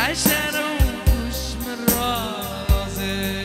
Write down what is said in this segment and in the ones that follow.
عشر وش من راسي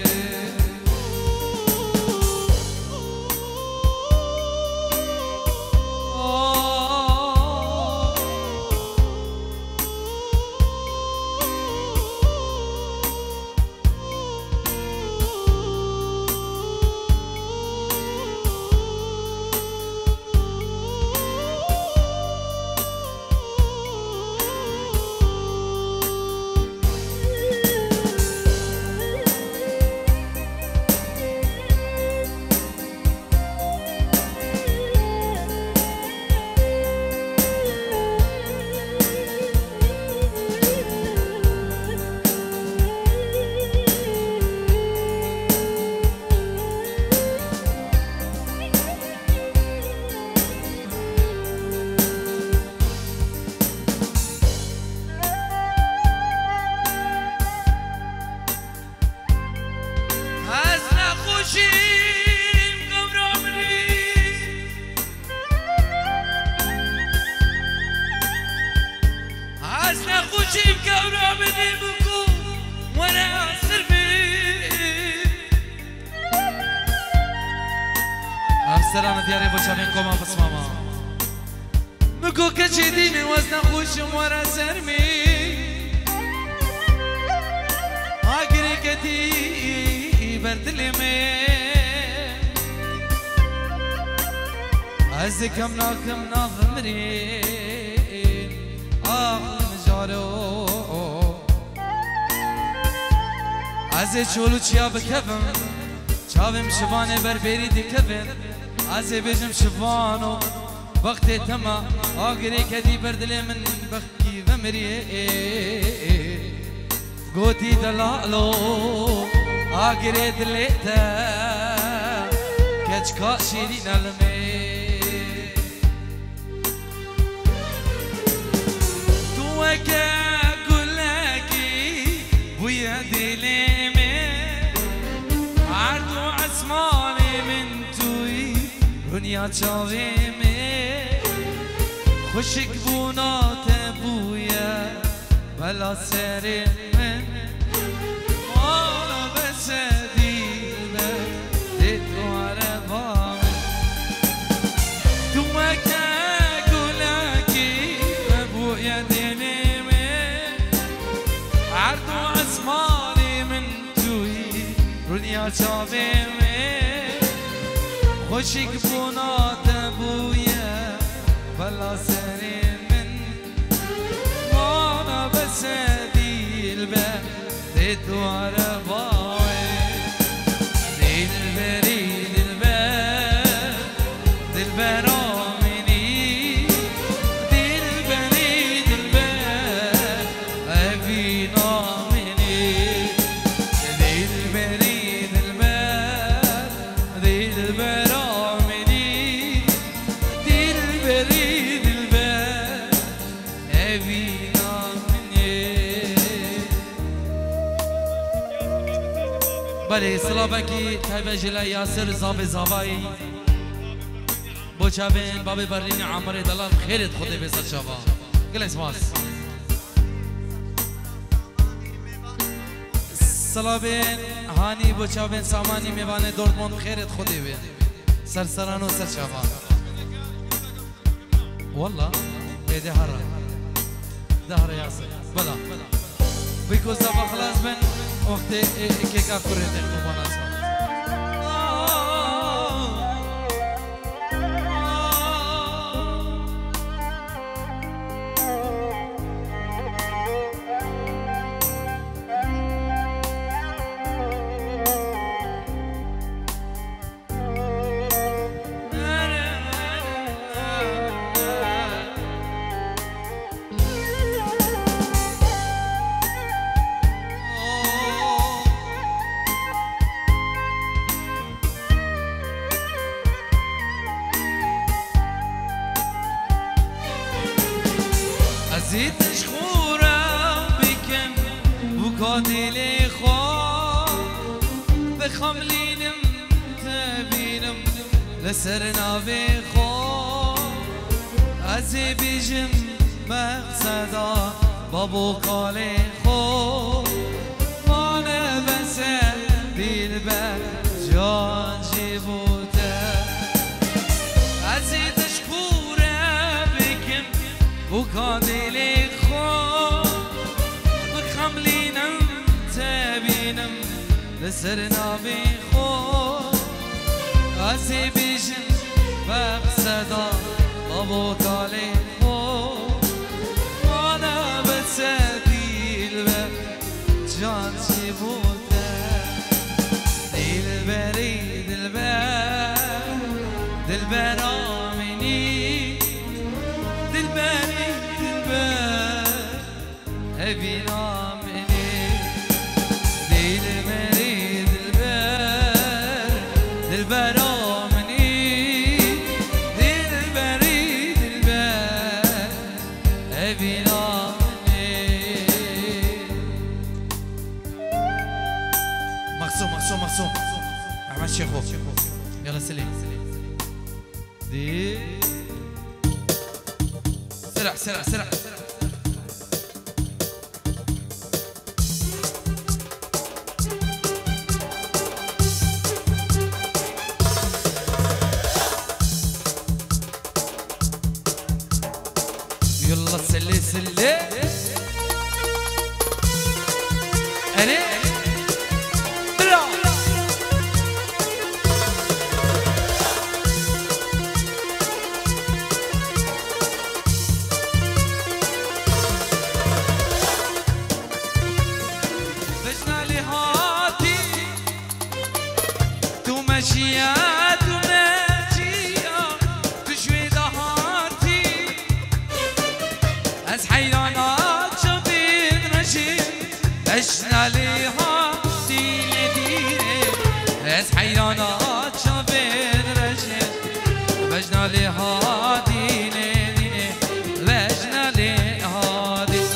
خوشیم کورا بدی بکو وانا سربی افسران دیاری بچه کما بس ماما بکو کچی دیمی وزن خوشم ورا سرمی آگری کتی بردلی می از کم ناغمری از چولو چیا بکفم چاوم شوانه بربری دکفن از بجم شوانو وقت تما آگری کدی بردل من بخی ومری گوتی دلالو آگری دلیتا کچکا شیرین علمی توکه کلکی بویا دلمی عردو عسمانی من توی دنیا چاویمی خوشک بونات بویا بلا سری من مالا بسدی دید واربام توکه کلکی بویا دلمی عردو عسمانی من توی دنیا چاویمی خوشک بونات بویا بلا سری من مانا بسدی البر ديدوار باوي دلبري دلبر دلبر آمني دلبري دلبر أبي نامني دلبري دلبر دلبر آمني دلبري دلبر أبي بله سلابکی تایبه جلای یاسر زاب زابایی بوچابین بابی برلین عمر دلال خیرت خودی بسد شبا گلیس ماس سلابین هانی بوچابین سامانی میوانه دورتموند خیرت خودی بین سرسران و سر شبا والله بیده هره یاسر بلا بیکوز دابا خلاص بین وقت کیکا کوره تکو باناسا زيتش خورم بكم وقاتلي خواه بخملينم تبينم لسرنا بخواه ازي بيجم مقصدا بابو قالي خواه بسر نابي خود عزي بيجن بقصدا أبو طالي خود أنا بتسبيل جان شبوته دلبري دلبر آمني دلبري دلبر أبي آمني دلبري دلبر آمني دلبري دلبر أبي آمني مقصوم أحمد شيخو يلا سليم دي سرع يلا سلي أري بجنا لها ديني اس حيرانات شابين رشد بجنا لها ديني بجنا لها ديني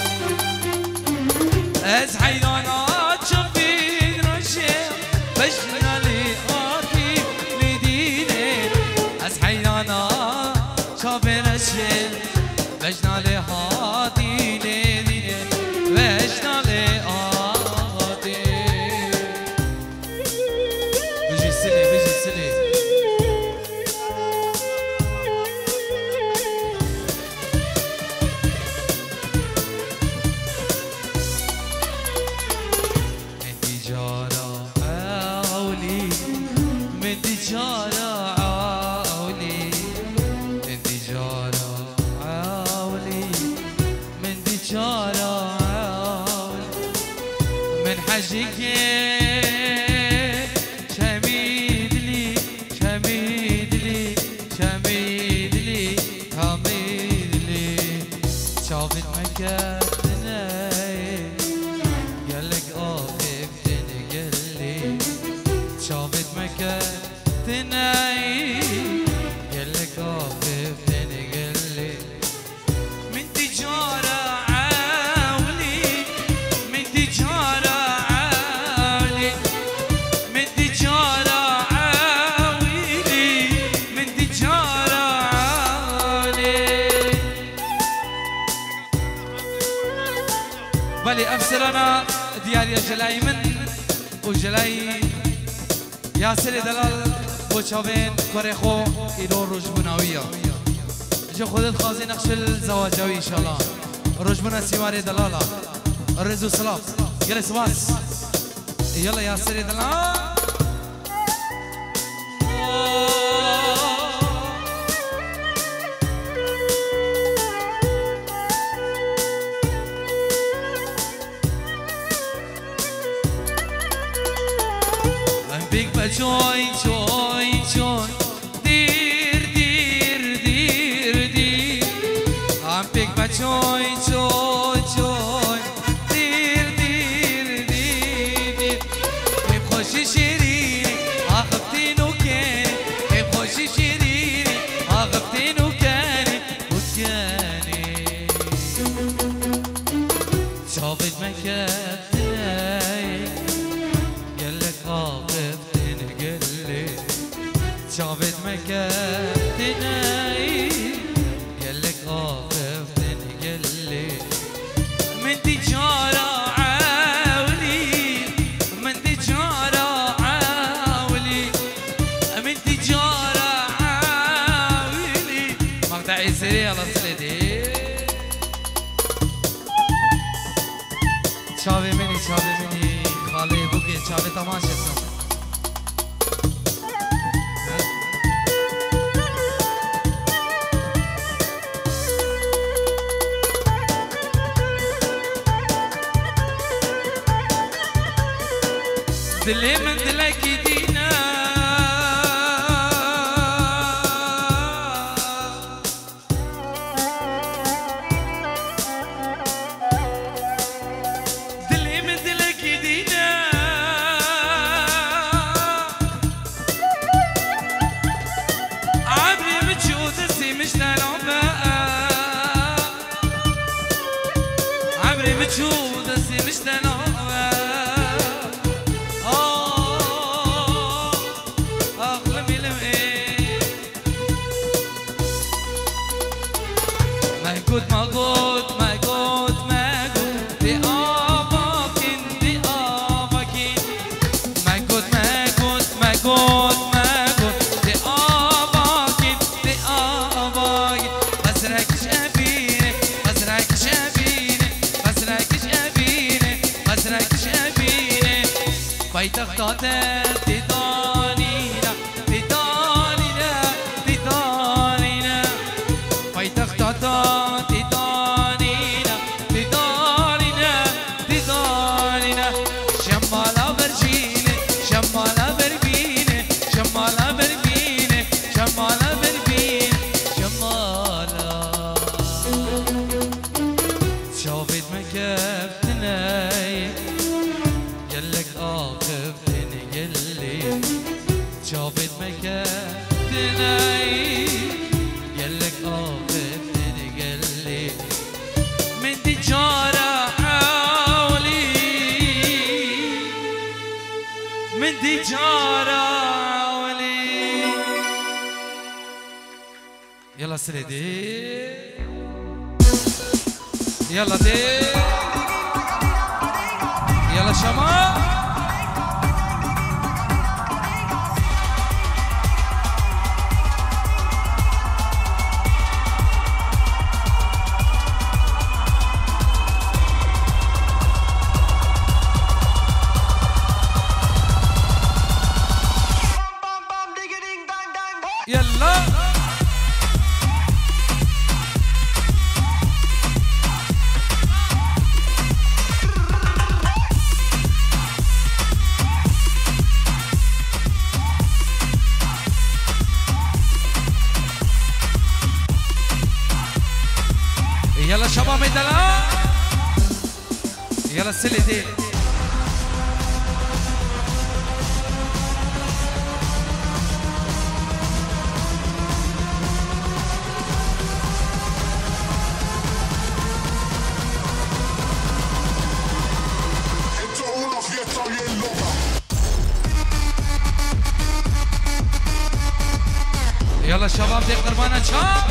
اس حيرانات شابين رشد بجنا لها ديني اس حيرانات شابين رشد بجنا لها ديني بجنا لها بالي أفسرنا دياري جلاي من وجلاي ياسر دلال وشابين كوريخو إلو رجبناوية جو خودت خازي نقش الزواجوي إن شاء الله رجبنا سيواري دلالة الرزو سلاف يلا سواس يلا ياسر دلال Joy, joy, joy, dear, dear, dear, dear. I'm big, but joy, joy, joy, dear, dear, dear, dear. بخوشي شيريني أخبتين وكاني بخوشي شيريني أخبتين وكاني شافت مكتناي قالك شافت مكتناي قالك خافتني قلي من تجارة عاولي من تجارة عاولي من تجارة عاولي مقطعي سريع على صلتي شافي مني خاله بوكي شافي تماشا دلي من دلك يدينا دلي من دلك يدينا عبري بتشوز سي مش تلعبها عبري بتشوز سي مش تلعبها تختار تدانينا تدانينا تدانينا فايتختار تدانينا تدانينا تدانينا شمالا برجيني شمالا بربيني شمالا بربيني شمالا بربيني شمالا شافت مكفتنا يلك آخفتني يلي شافت مكفتنا يلك آخفتني يلي من تجارة حولي من تجارة حولي يلا سريدي يلا دي يلا شمال يلا يلا شباب ميدلا يلا السلي دي يلا شباب دي قربانة شاب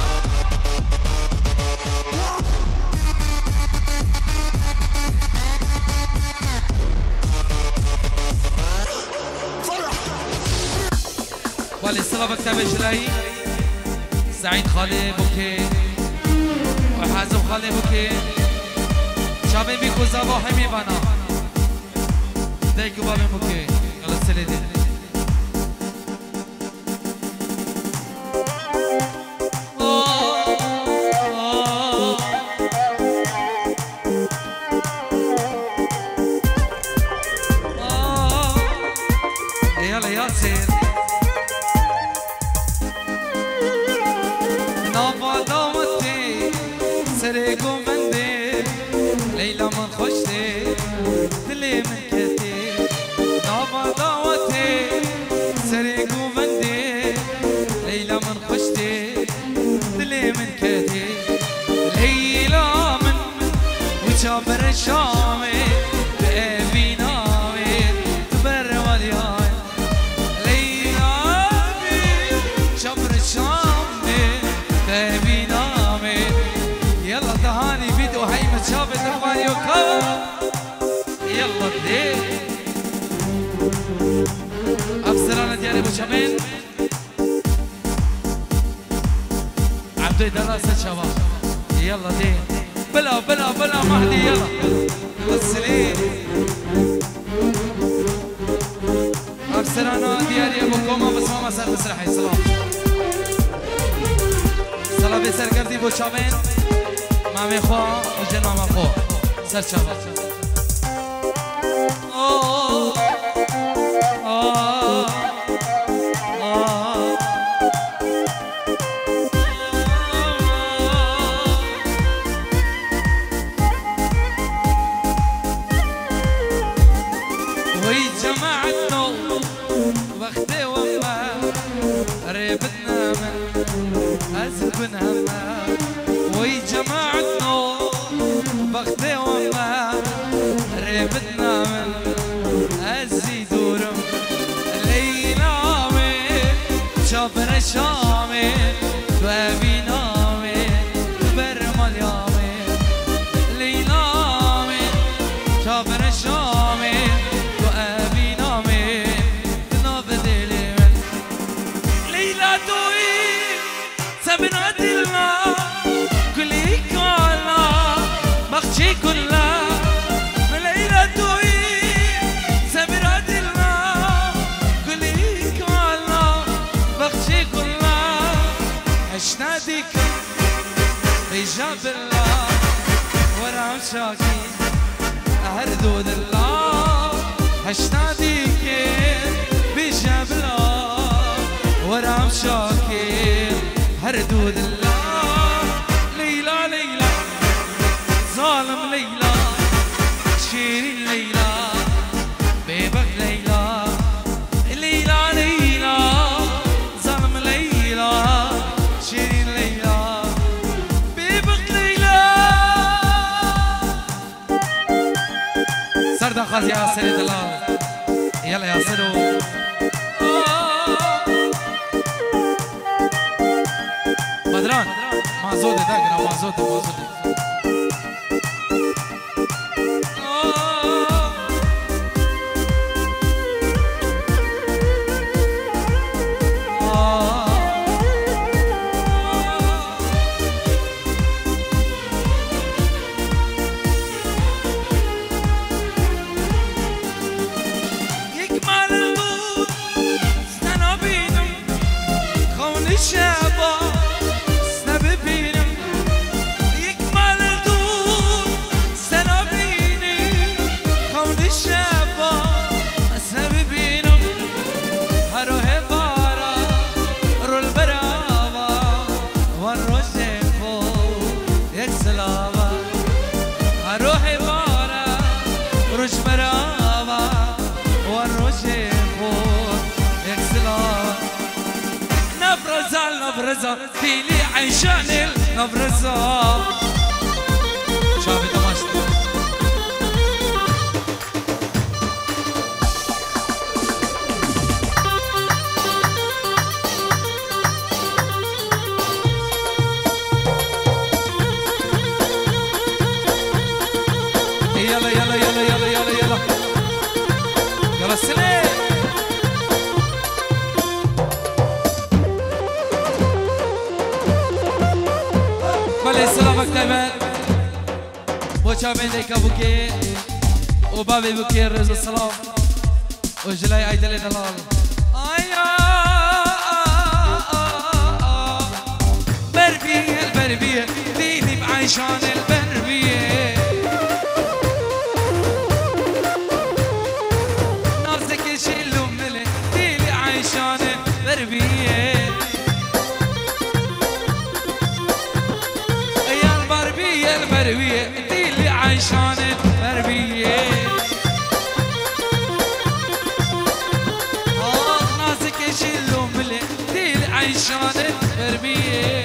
والي السبب كتاب جلاي سعيد خالي بوكي وحازم خالي بوكي شابي بيكو زابو حمي بانا دايكو بابي بوكي يلا السليدي يلا ياسر سريكو بندي ليلى من خشتي دلي من كتي نابا دعوتي سريكو بندي ليلى من خشتي دلي من كتي ليلى من وجابر الشامي بأبي نامي تبر ولياي ليلى من جابر الشامي بأبي نامي يلا تهاني فيديو هاي متشابه تخواني وكا يلا دي افسرانة ديالي بوشامين عبدو دراسة شباب يلا دي بلا بلا بلا مهدي يلا السليم بوچاوین مامی خواه و جنام خواه سر چاوا وي جماعتنا وقتي وما ريبتنا من أزبن هما وي جماعتنا وقتي وما ريبتنا من أزي دورم ليلى من شابر شامي وابي نامي برمال يامي ليلى من شابر شامي وابي نامي ناف دلي من ليلى دوي سبنا دلنا كلي كالا بخشي كلها ليلى دوي سبنا دلنا كلي كالا بخشي كلها عشنا ديك بجاب الله ورا شاكي هردود الله عشنا ديك بجاب الله ورا شاكي هردود الله ليلى ليلى ظالم ليلى شيرين ليلى بيبك ليلى ليلى ليلى ظالم ليلى شيرين ليلى بيبك ليلى سردا خاز يا سري دلال يلا يا سرو بدران ما زوده داقنا ما زوده يكمل النور سنة بينهم خون الشابة نبرزة فيلي عيشان النبرزة شافي تماشتي يلا يلا يلا يلا يلا يلا يلا السلام سلامك تمام بوچا بندي كابوكي وبابي بوكي رز السلام وجلاي عيدلي دلال بربيه البربيه ديني بعيشان البربيه نارزك يشيلو ملي ديني عيشان البربيه البربية دي اللي عايشان البربية ناسك يشيلوا ملي دي اللي عايشان البربية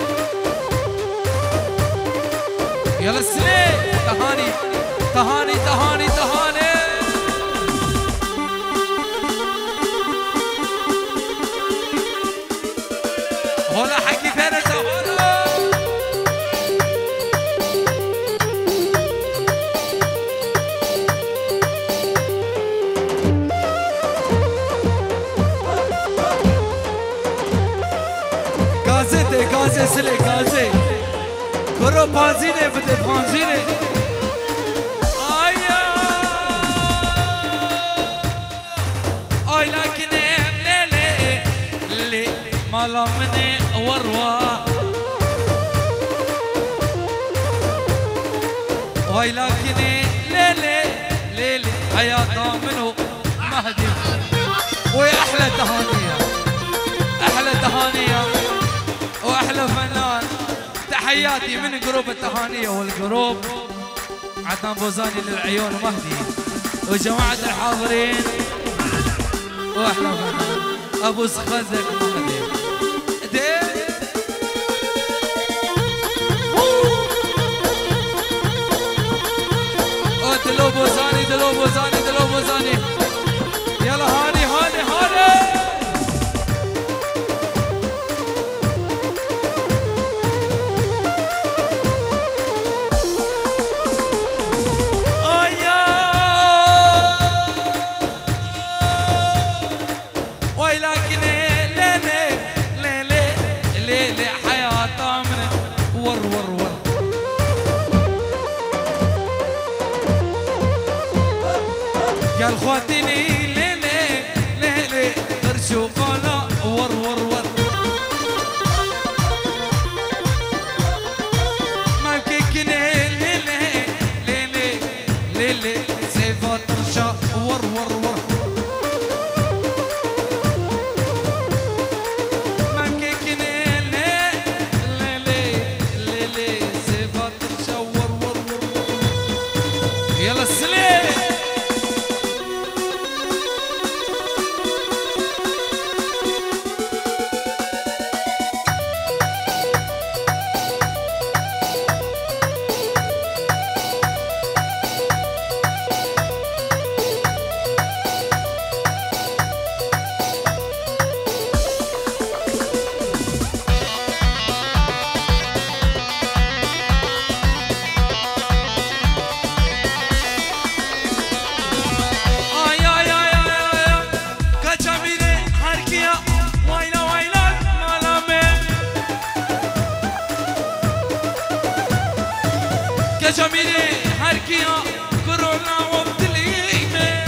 يلا السلام تهاني تهاني تهاني تهاني هلا حكي فارس گازه سلی گازه برو پانزینه بده پانزینه آیا آی لکنه لیلی مالا منه وروا واي لكني ليلي ليلي حياة منو مهدي. ويا أحلى تهانية أحلى تهانية وأحلى فنان. تحياتي من جروب التهانية والجروب عدنان بوزاني للعيون مهدي وجماعة الحاضرين واحلى فنان ابو سخزك مهدي. دلو بوزاني دلو بوزاني دلو بوزاني يلا هاني هاني هاني. قال خواتيني ليلي ليلي غرشو قالا ور ور ور ما كيكني ليلي ليلي ليلي سيفات رشا ور ور ور ما كيكني ليلي ليلي سيفات رشا ور ور ور. يلا السلام جميلي حركيها كورونا وبدليمه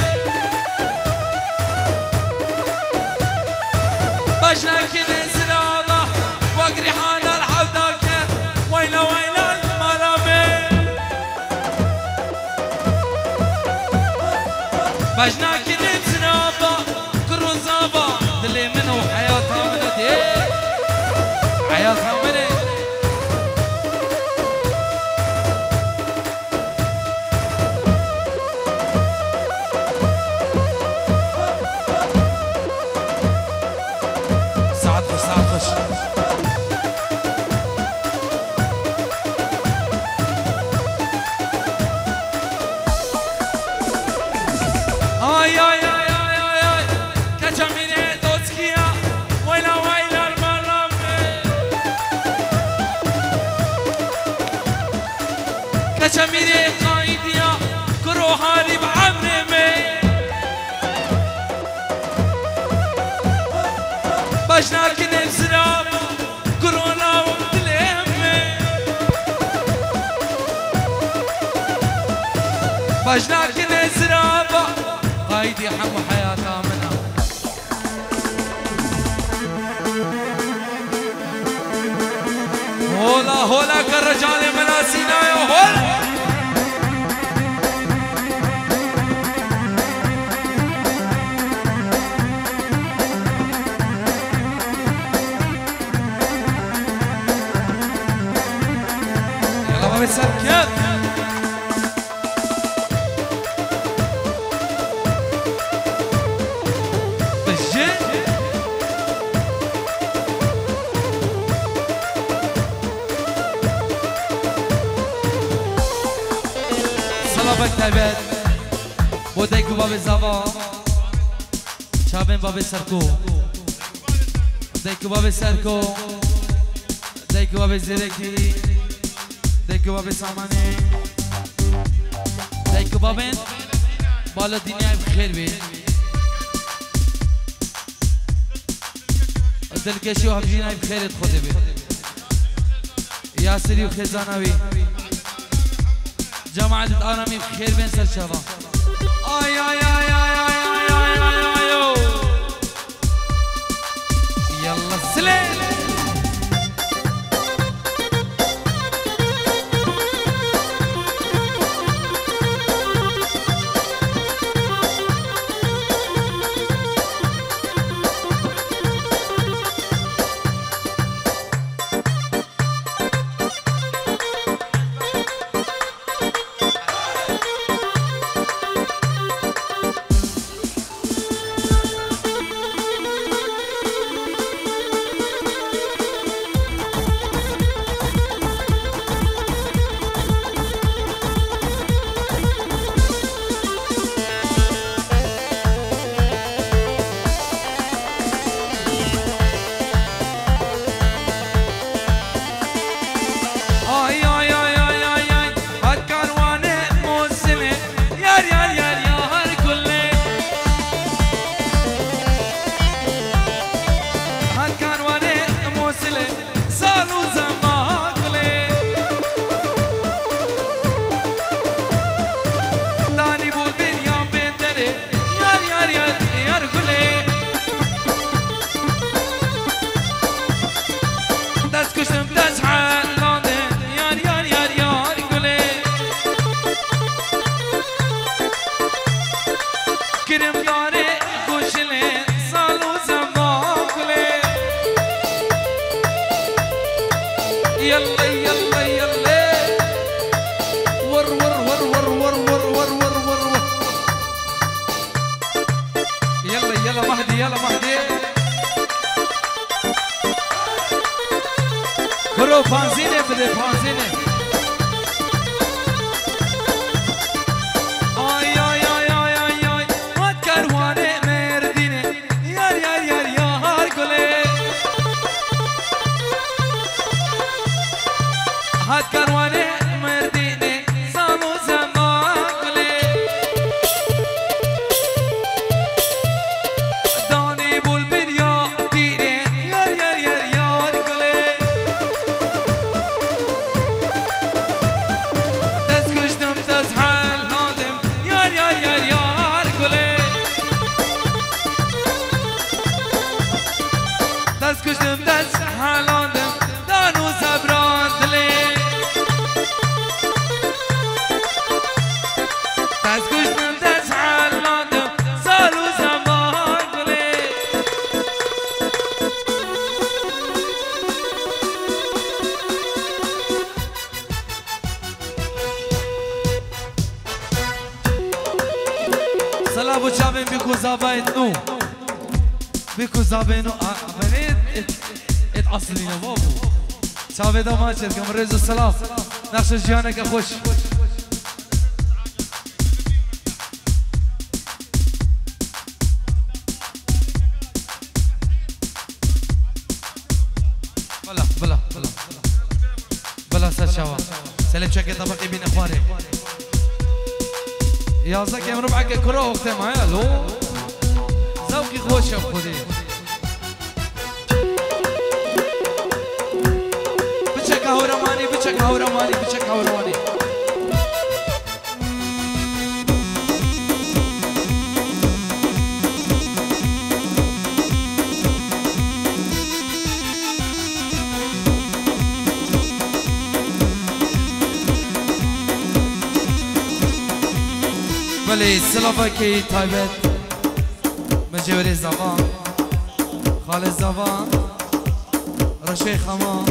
بشاك الانسلاله واقري حال الحوداك ويلا ويلا الملامه بشناك الانسلاله كروزابا دلي منه حياتها من دي حياتها من كشميري قايديا كرو هاري بعمرمي بشناك نفسراب كورونا وبدلمي بشناك نفسراب قايدي حمو حياتها منها. هولا هولا كالرجال مناسينا يا هولا يلا ما بيسكت بالجد تبت بوديكو باب زوا شابن باب سركو ديكو باب سركو ديكو باب زركي ديكو باب ساماني ديكو بابن بالا دنيا بخير بي دلكشي وحبجينا بخير تخدي بي ياسري وخزانوي جماعة الآرامي بخير بين سر شباب. آي آي آي آي آي آي آي آي يلا السلام. کرو پانزینه بده پانزینه آی آی آی آی آی آی هات کروانه مردینه یار یار یار یار گله هات کروانه مردینه زامو زمان گله دانی بول بریا دیره یار یار یار یار گله دست کشتم دست حال نادم یار یار یار یار گله دست کشتم دست حال نادم دانو زبران دله دست کشتم دست حال نادم سالو زمان گله سلام و چاوین بیکو زابایت نو بیکو زابینو آمنید ات اصلی نوابو چاوی دامان چید کم ریز و سلام نقش جیانه که خوش بلا بلا بلا بلا سر شوا سلام چکه طبقی بین اخواره یازده که امرو بعد کرو وقتی معایا لو زوقی خوشم خودی بچه کهورمانی بچه کهورمانی بچه کهورمانی بله سلافه که تایبت مجوری زبان خالد زبان رشوی خمان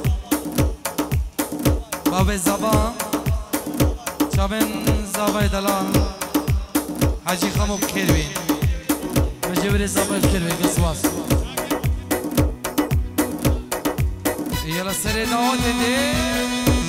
باب زبان چابن زبای دلال حاجی خمو بکروین مجوری زبان بکروین قصواس یلا سری دعوت ده